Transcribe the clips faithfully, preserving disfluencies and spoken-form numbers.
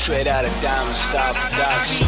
Straight out of Diamond Style Production.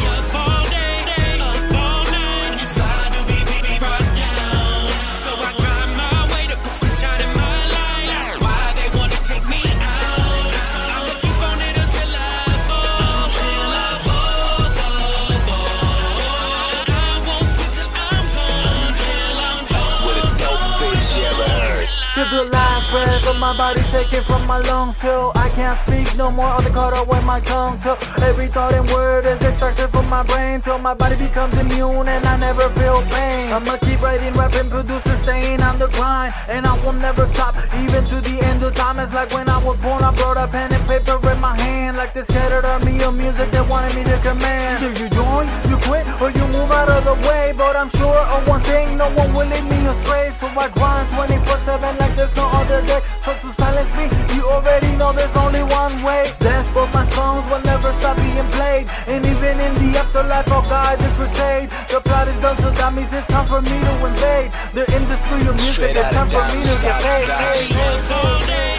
To the last breath of my body taken from my lungs, till I can't speak no more. All the cut away my tongue, till every thought and word is extracted from my brain, till my body becomes immune and I never feel pain. I'ma keep writing, rapping, produce, sustain on the grind, and I will never stop, even to the end of time. It's like when I was born, I brought a pen and paper in my hand, like the scattered army of music that wanted me to command. Do you join, you quit, or you move out of the way? But I'm sure of one thing, no one will lead me astray. So I grind twenty-four seven like there's no other day. So to silence me, you already know there's only one way. That's but my songs will never stop being played, and even in the afterlife I'll guide the crusade. The plot is done, so that means it's time for me to invade the industry of music. It's time for me to get paid.